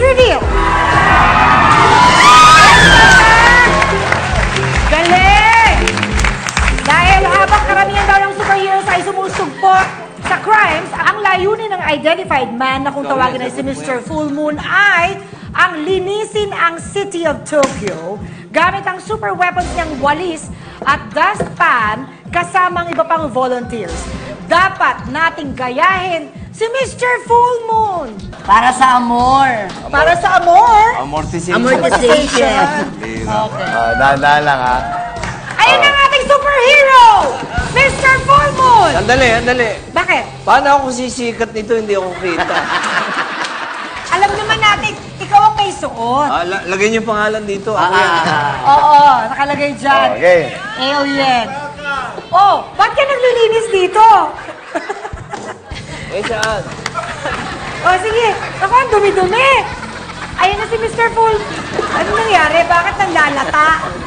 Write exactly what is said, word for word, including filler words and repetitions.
reveal! Galing! Dahil habang karamihan daw ng superheroes ay sumusugpo sa crimes, ang layunin ng identified man na kung tawagin ay si Mister Full Moon ay ang linisin ang City of Tokyo gamit ang super weapons niyang walis at dustpan kasama ang iba pang volunteers. Dapat nating gayahin si Mister Full Moon. Para sa amor. Para sa amor? Amortization. Amortization. Okay. Uh, Dahan-dahan lang, ha? Ayun ang ating superhero! Mister Full Moon! Andali, andali. Bakit? Paano ako sisikat nito, hindi ako kita? Alam naman natin, ikaw ang may suot. Ah, la lagyan niyo pangalan dito. Ako Ah, yan. ah. Oo, nakalagay dyan. Okay. Alien. Oh, ba't ka naglilinis dito? Eh, saan? Oh, sige. Ako, ang dumi-dumi. Ayun na si Mister Full. Ano nangyari? Bakit nanlalata?